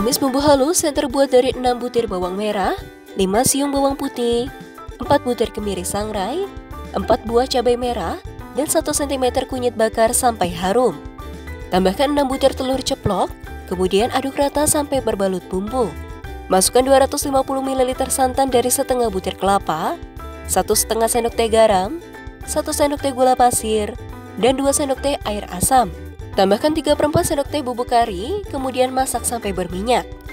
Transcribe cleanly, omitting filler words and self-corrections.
Tumis bumbu halus yang terbuat dari 6 butir bawang merah, 5 siung bawang putih, 4 butir kemiri sangrai, 4 buah cabai merah, dan 1 cm kunyit bakar sampai harum. Tambahkan 6 butir telur ceplok, kemudian aduk rata sampai berbalut bumbu. Masukkan 250 ml santan dari setengah butir kelapa, 1,5 sendok teh garam, 1 sendok teh gula pasir, dan 2 sendok teh air asam. Tambahkan 3/4 sendok teh bubuk kari, kemudian masak sampai berminyak.